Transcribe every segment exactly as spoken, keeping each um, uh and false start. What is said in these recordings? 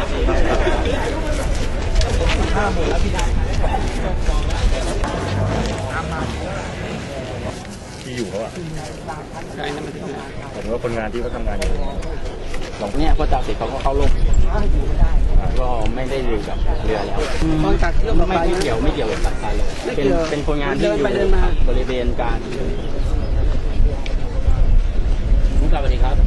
ห้าหมดแล้วพี่ที่อยู่เขาอะใช่นั่นมันถึงหมายถึงว่าคนงานที่เขาทำงานอยู่เนี่ยพอจากเสร็จเขาก็เข้าร่มก็ไม่ได้อยู่กับเรือแล้วไม่ไม่เกี่ยวไม่เกี่ยวกับการเลยเป็นเป็นคนงานที่อยู่บริเวณการมุกสวัสดีครับ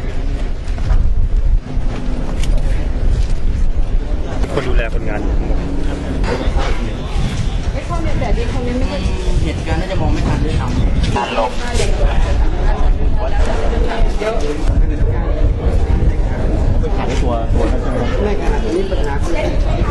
คนดูแลคนงานอยู่ทั้งหมดไม่เข้าเนี่ยแต่ดีคอมเมนต์ไม่ได้เหตุการณ์น่าจะมองไม่ทันด้วยซ้ำการลงขายตัวตัวนั้นใช่ไหมไม่ขนาดนี้ปัญหา